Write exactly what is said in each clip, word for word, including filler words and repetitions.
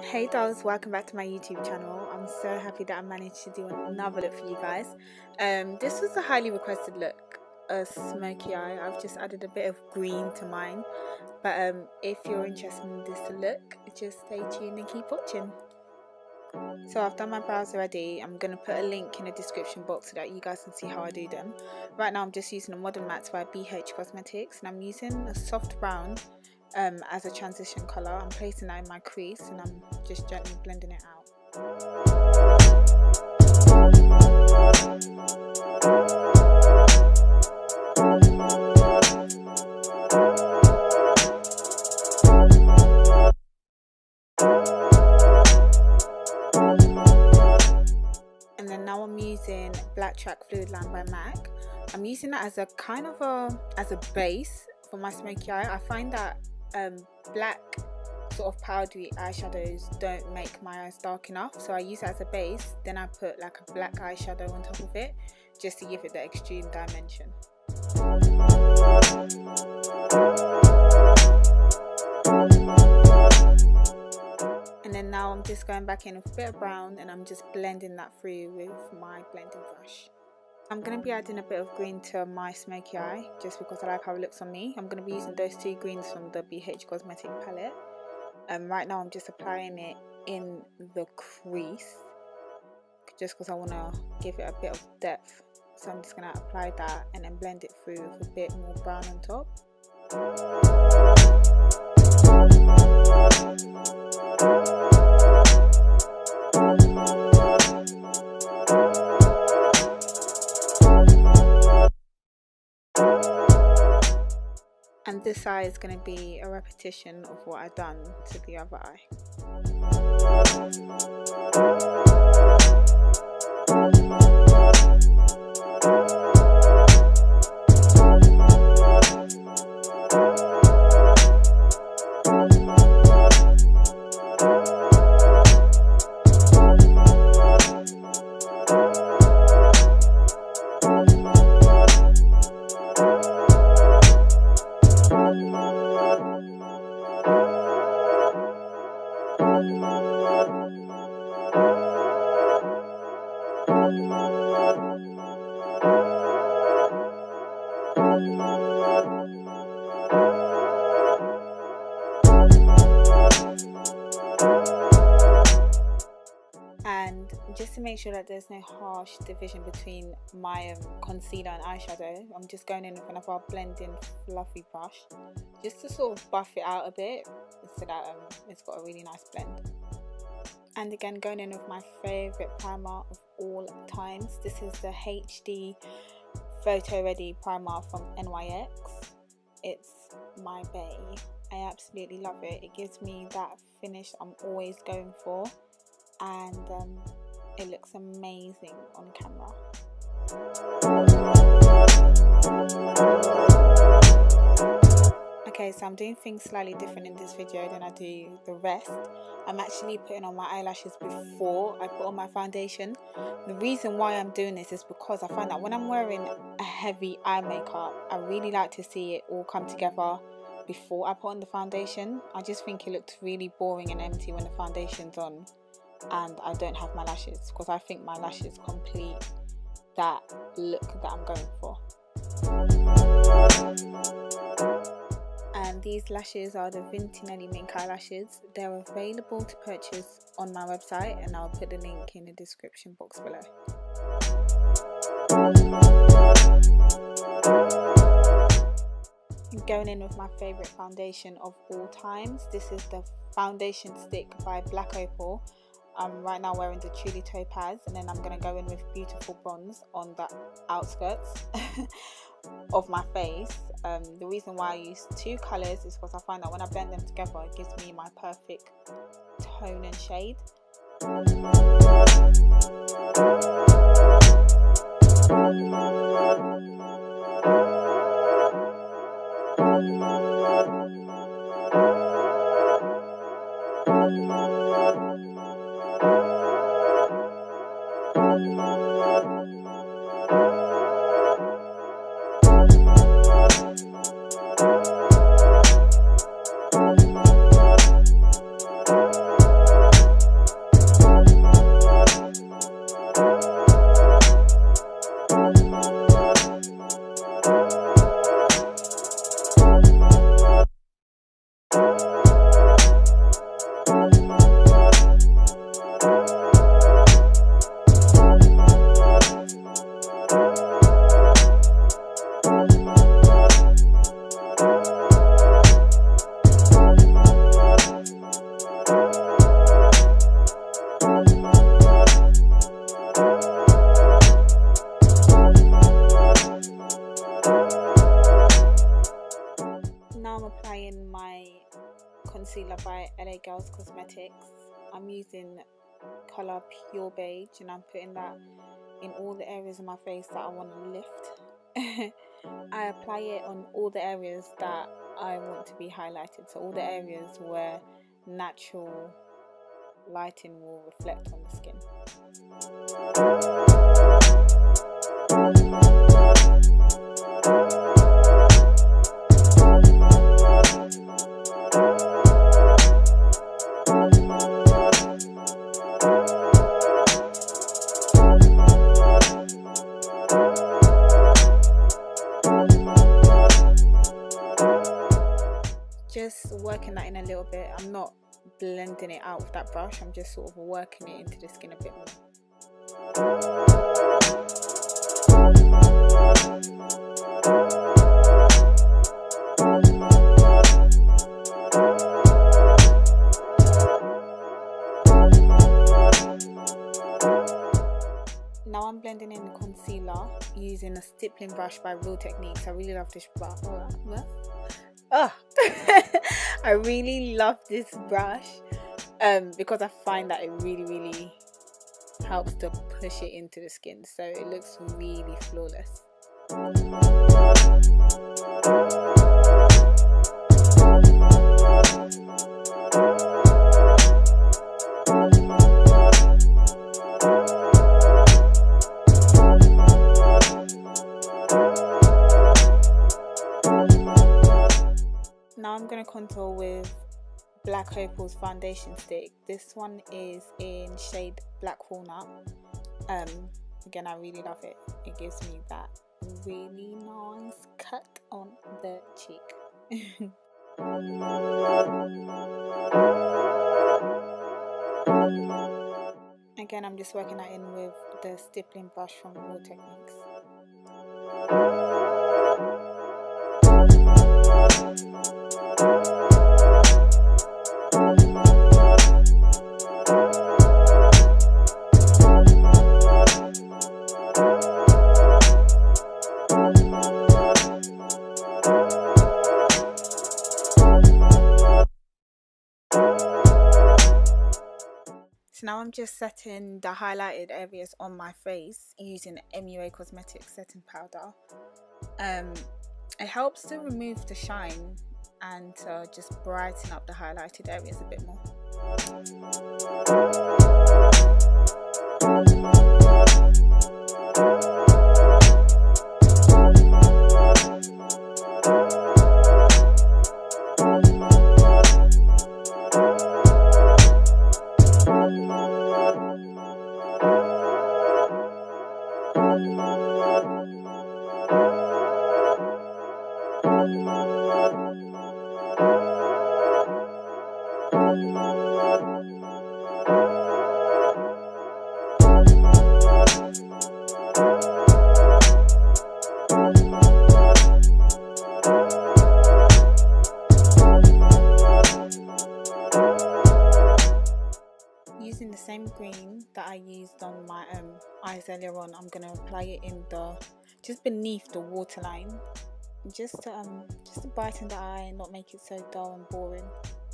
Hey dolls, welcome back to my YouTube channel. I'm so happy that I managed to do another look for you guys. Um, this was a highly requested look, a smoky eye. I've just added a bit of green to mine. But um, if you're interested in this look, just stay tuned and keep watching. So I've done my brows already. I'm going to put a link in the description box so that you guys can see how I do them. Right now I'm just using a Modern Matte by B H Cosmetics, and I'm using a soft brown um, as a transition colour. I'm placing that in my crease and I'm just gently blending it out. And then now I'm using Blacktrack Fluid Line by MAC. I'm using that as a kind of a as a base for my smoky eye. I find that um, black sort of powdery eyeshadows don't make my eyes dark enough, so I use it as a base. Then I put like a black eyeshadow on top of it just to give it the extreme dimension. And then now I'm just going back in with a bit of brown and I'm just blending that through with my blending brush. I'm going to be adding a bit of green to my smoky eye just because I like how it looks on me. I'm going to be using those two greens from the B H Cosmetic palette. Um, right now I'm just applying it in the crease just because I want to give it a bit of depth. So I'm just going to apply that and then blend it through with a bit more brown on top. And this eye is going to be a repetition of what I've done to the other eye. And just to make sure that there's no harsh division between my um, concealer and eyeshadow, I'm just going in with another blending fluffy brush just to sort of buff it out a bit so that um, it's got a really nice blend. And again, going in with my favourite primer of all times. This is the H D Photo Ready primer from N Y X. It's my bae. I absolutely love it. It gives me that finish I'm always going for, and um, it looks amazing on camera. Okay, so I'm doing things slightly different in this video than I do the rest. I'm actually putting on my eyelashes before I put on my foundation. The reason why I'm doing this is because I find that when I'm wearing a heavy eye makeup, I really like to see it all come together before I put on the foundation. I just think it looks really boring and empty when the foundation's on and I don't have my lashes, because I think my lashes complete that look that I'm going for. And these lashes are the Vintinelli Mink eyelashes. They're available to purchase on my website and I'll put the link in the description box below. Going in with my favourite foundation of all times. This is the foundation stick by BlackOpal. I'm right now wearing the Truly Topaz, and then I'm going to go in with Beautiful Bronze on the outskirts of my face. Um, the reason why I use two colours is because I find that when I blend them together, it gives me my perfect tone and shade. Cosmetics. I'm using colour Pure Beige, and I'm putting that in all the areas of my face that I want to lift. I apply it on all the areas that I want to be highlighted, so all the areas where natural lighting will reflect on the skin. Just working that in a little bit. I'm not blending it out with that brush, I'm just sort of working it into the skin a bit more. Now I'm blending in the concealer using a stippling brush by Real Techniques. I really love this brush. Oh, what? Oh. I really love this brush um, because I find that it really really helps to push it into the skin, so it looks really flawless. Now I'm going to contour with BlackOpal's foundation stick. This one is in shade Black Walnut. Um, again, I really love it. It gives me that really nice cut on the cheek. Again, I'm just working that in with the stippling brush from Real Techniques. So now I'm just setting the highlighted areas on my face using M U A Cosmetics setting powder. Um, it helps to remove the shine and to just brighten up the highlighted areas a bit more. Using the same green that I used on my um, eyes earlier on, I'm going to apply it in the just beneath the waterline, just to, um, just to brighten the eye and not make it so dull and boring.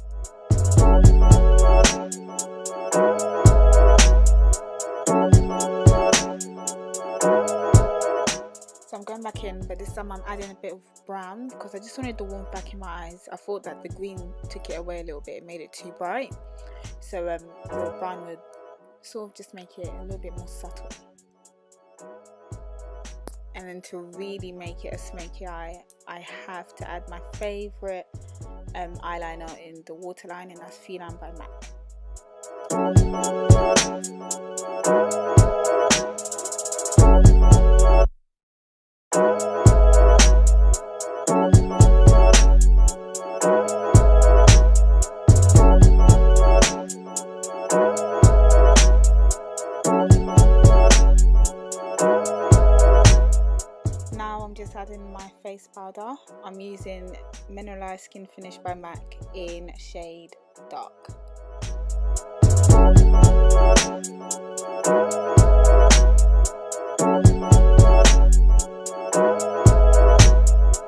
So I'm going back in, but this time I'm adding a bit of brown because I just wanted the warmth back in my eyes. I thought that the green took it away a little bit, it made it too bright. So um, the brown would sort of just make it a little bit more subtle. And then to really make it a smoky eye, I have to add my favourite um, eyeliner in the waterline, and that's Feline by MAC. Adding my face powder. I'm using Mineralise Skin Finish by MAC in shade Dark.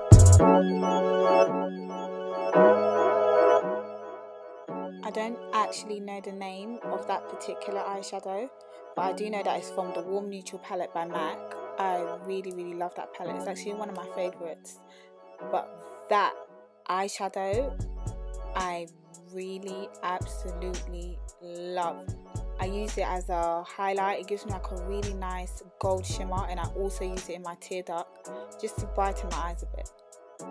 I don't actually know the name of that particular eyeshadow, but I do know that it's from the Warm Neutral palette by MAC. I really really love that palette. It's actually one of my favorites. But that eyeshadow I really absolutely love. I use it as a highlight. It gives me like a really nice gold shimmer, and I also use it in my tear duct just to brighten my eyes a bit.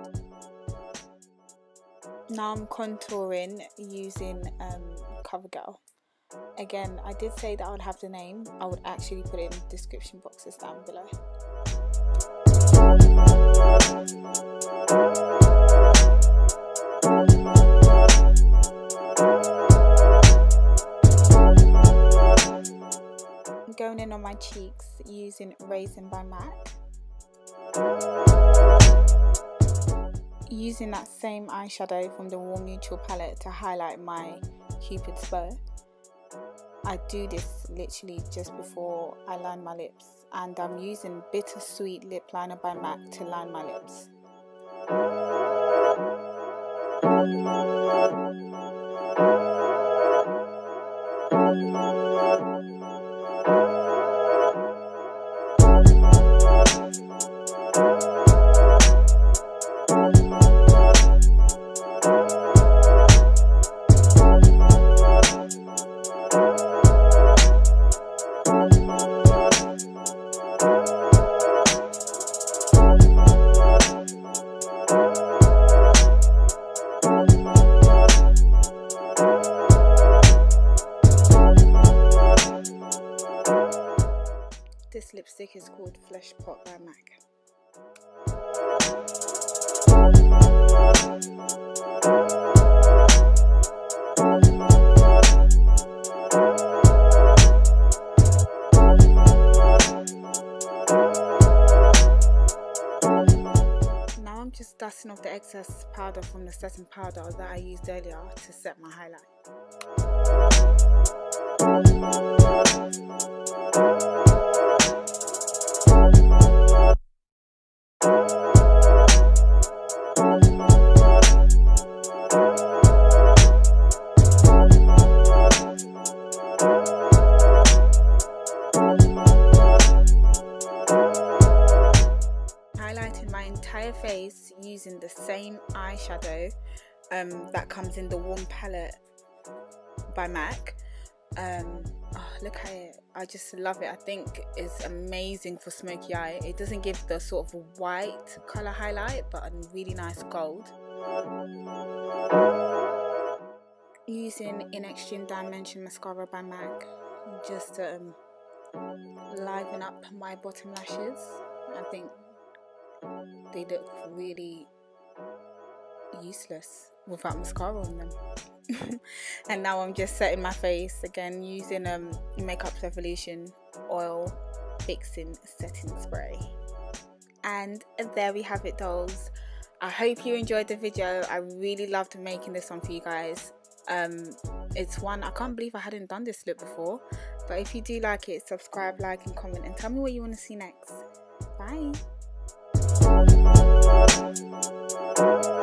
Now I'm contouring using um, Covergirl. Again, I did say that I would have the name. I would actually put it in the description boxes down below. I'm going in on my cheeks using Raizin by MAC. Using that same eyeshadow from the Warm Neutral palette to highlight my Cupid's bow. I do this literally just before I line my lips, and I'm using Bittersweet lip liner by MAC to line my lips. This lipstick is called Flesh Pot by MAC. Now I'm just dusting off the excess powder from the setting powder that I used earlier to set my highlight. Highlighting my entire face using the same eyeshadow um, that comes in the Warm palette by MAC. Um, oh, look at it. I just love it. I think it's amazing for smoky eye. It doesn't give the sort of white colour highlight, but a really nice gold. Using N Y X Dimension Mascara by MAC just to um, liven up my bottom lashes. I think they look really useless without mascara on them. And now I'm just setting my face again using um Makeup Revolution Oil Fixing Setting Spray. And there we have it, dolls. I hope you enjoyed the video. I really loved making this one for you guys. Um it's one I can't believe I hadn't done this look before, but if you do like it, subscribe, like and comment, and tell me what you want to see next. Bye.